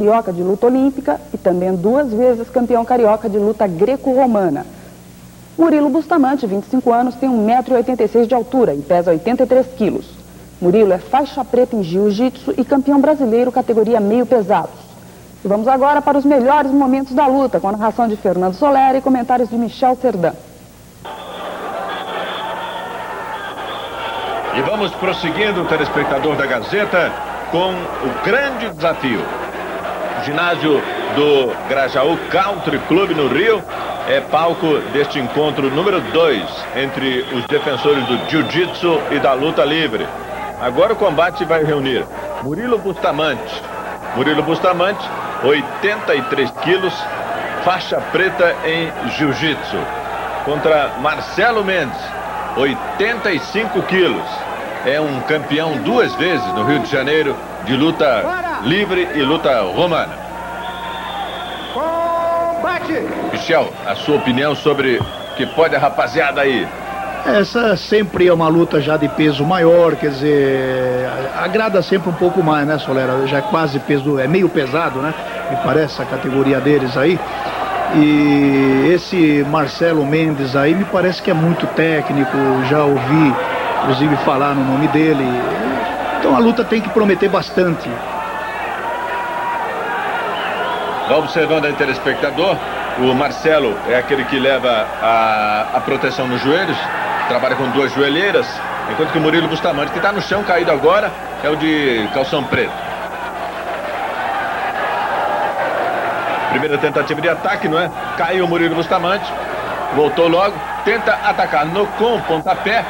carioca de luta olímpica e também 2 vezes campeão carioca de luta greco-romana. Murilo Bustamante, 25 anos, tem 1,86 m de altura e pesa 83 quilos. Murilo é faixa preta em jiu-jitsu e campeão brasileiro categoria meio pesados. E vamos agora para os melhores momentos da luta, com a narração de Fernando Soler e comentários de Michel Serdã. E vamos prosseguindo, o telespectador da Gazeta, com o grande desafio. O ginásio do Grajaú Country Club no Rio é palco deste encontro número 2 entre os defensores do jiu-jitsu e da luta livre. Agora o combate vai reunir Murilo Bustamante. Murilo Bustamante, 83 quilos, faixa preta em jiu-jitsu. Contra Marcelo Mendes, 85 quilos. É um campeão 2 vezes no Rio de Janeiro de luta livre e luta romana. Combate! Michel, a sua opinião sobre o que pode a rapaziada aí? Essa sempre é uma luta já de peso maior, quer dizer, agrada sempre um pouco mais, né, Solera? Já é quase peso, é meio pesado, né? Me parece a categoria deles aí. E esse Marcelo Mendes aí me parece que é muito técnico, já ouvi inclusive falar no nome dele. Então a luta tem que prometer bastante. Vai observando aí, telespectador, o Marcelo é aquele que leva a proteção nos joelhos, trabalha com 2 joelheiras, enquanto que o Murilo Bustamante, que está no chão caído agora, é o de calção preto. Primeira tentativa de ataque, não é? Caiu o Murilo Bustamante, voltou logo, tenta atacar com o pontapé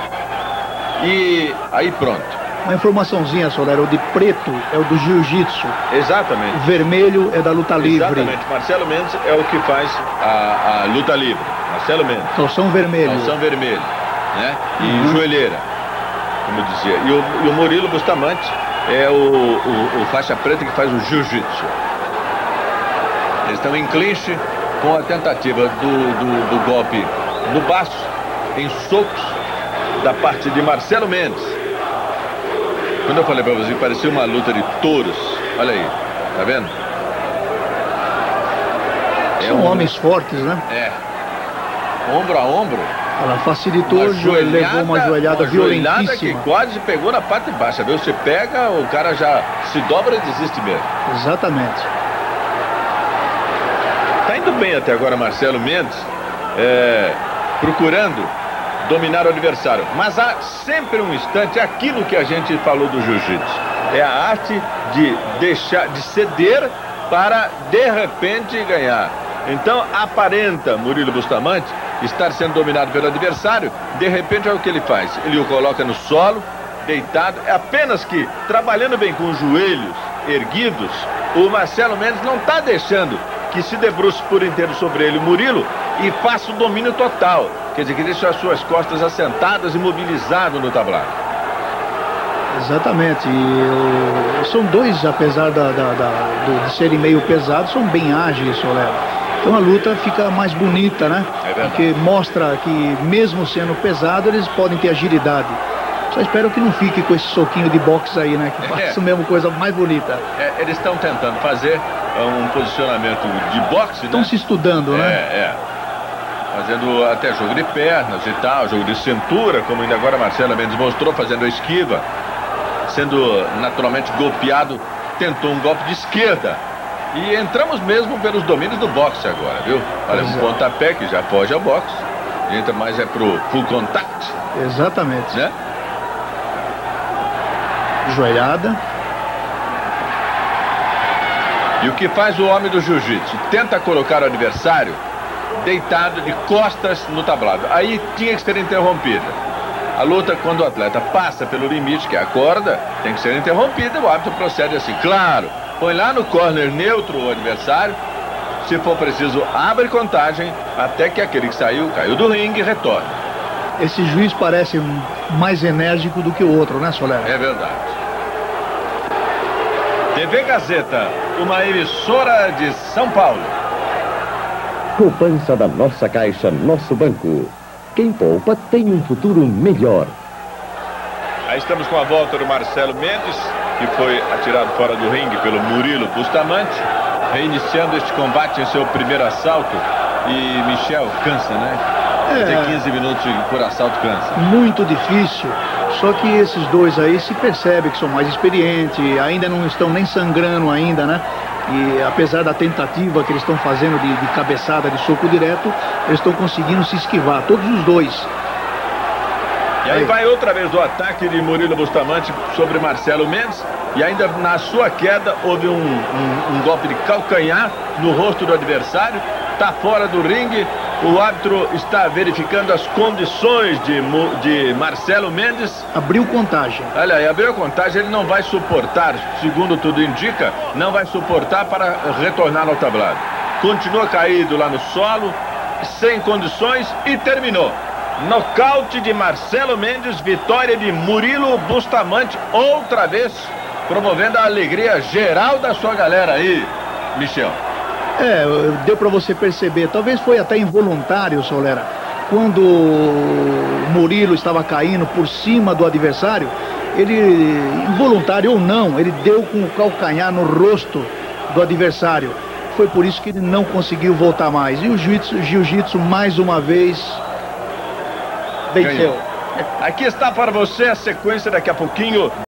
e aí pronto. Uma informaçãozinha, Solera, o de preto é o do jiu-jitsu. Exatamente. O vermelho é da luta livre. Exatamente. Marcelo Mendes é o que faz a luta livre. Marcelo Mendes. Calção vermelho. Calção vermelho, né? E joelheira, como dizia. E o Murilo Bustamante é o faixa preta que faz o jiu-jitsu. Eles estão em clinch com a tentativa do golpe no baço, em socos, da parte de Marcelo Mendes. Quando eu falei pra você, parecia uma luta de touros. Olha aí, tá vendo? São homens fortes, né? É. Ombro a ombro. Ela facilitou, levou uma joelhada violentíssima. Que quase pegou na parte baixa, viu? Você pega, o cara já se dobra e desiste mesmo. Exatamente. Tá indo bem até agora Marcelo Mendes, procurando dominar o adversário. Mas há sempre um instante, aquilo que a gente falou do jiu-jitsu. É a arte de deixar, de ceder para, de repente, ganhar. Então, aparenta Murilo Bustamante estar sendo dominado pelo adversário. De repente, é o que ele faz. Ele o coloca no solo, deitado. É apenas que, trabalhando bem com os joelhos erguidos, o Marcelo Mendes não está deixando que se debruce por inteiro sobre ele, o Murilo, e faça o domínio total. Quer dizer, que deixa as suas costas assentadas e mobilizado no tablado. Exatamente. São dois, apesar de serem meio pesados, são bem ágeis, Soler. Então a luta fica mais bonita, né? É verdade. Porque mostra que, mesmo sendo pesado, eles podem ter agilidade. Só espero que não fique com esse soquinho de boxe aí, né? Que faça mesmo coisa mais bonita. Eles estão tentando fazer um posicionamento de boxe, Estão se estudando, né? Fazendo até jogo de pernas e tal, jogo de cintura, como ainda agora Marcelo Mendes mostrou, fazendo a esquiva, sendo naturalmente golpeado, tentou um golpe de esquerda. E entramos mesmo pelos domínios do boxe agora, viu? Olha, um pontapé que já foge ao boxe, entra mais pro full contact. Exatamente. Né? Joelhada. E o que faz o homem do jiu-jitsu? Tenta colocar o adversário deitado de costas no tablado. Aí tinha que ser interrompida. A luta, quando o atleta passa pelo limite, que é a corda, tem que ser interrompida. O árbitro procede assim. Claro, põe lá no corner neutro o adversário. Se for preciso, abre contagem até que aquele que caiu do ringue, retorne. Esse juiz parece mais enérgico do que o outro, né, Soler? É verdade. TV Gazeta, uma emissora de São Paulo. Poupança da nossa Caixa, nosso banco. Quem poupa tem um futuro melhor. Aí estamos com a volta do Marcelo Mendes. que foi atirado fora do ringue pelo Murilo Bustamante, reiniciando este combate em seu primeiro assalto. E Michel, cansa, né? Fazer 15 minutos por assalto cansa. Muito difícil. Só que esses dois aí se percebe que são mais experientes, ainda não estão nem sangrando ainda, né? E apesar da tentativa que eles estão fazendo de cabeçada, de soco direto, eles estão conseguindo se esquivar, todos os dois. E aí vai outra vez o ataque de Murilo Bustamante sobre Marcelo Mendes. E ainda na sua queda houve um golpe de calcanhar no rosto do adversário. Está fora do ringue. O árbitro está verificando as condições de Marcelo Mendes. Abriu contagem. Olha aí, abriu a contagem, ele não vai suportar, segundo tudo indica, não vai suportar para retornar ao tablado. Continua caído lá no solo, sem condições e terminou. Nocaute de Marcelo Mendes, vitória de Murilo Bustamante, outra vez promovendo a alegria geral da sua galera aí, Michel. Deu para você perceber, talvez foi até involuntário, Solera, quando o Murilo estava caindo por cima do adversário, ele, involuntário ou não, ele deu com o calcanhar no rosto do adversário. Foi por isso que ele não conseguiu voltar mais. E o jiu-jitsu mais uma vez venceu. Aqui está para você a sequência daqui a pouquinho.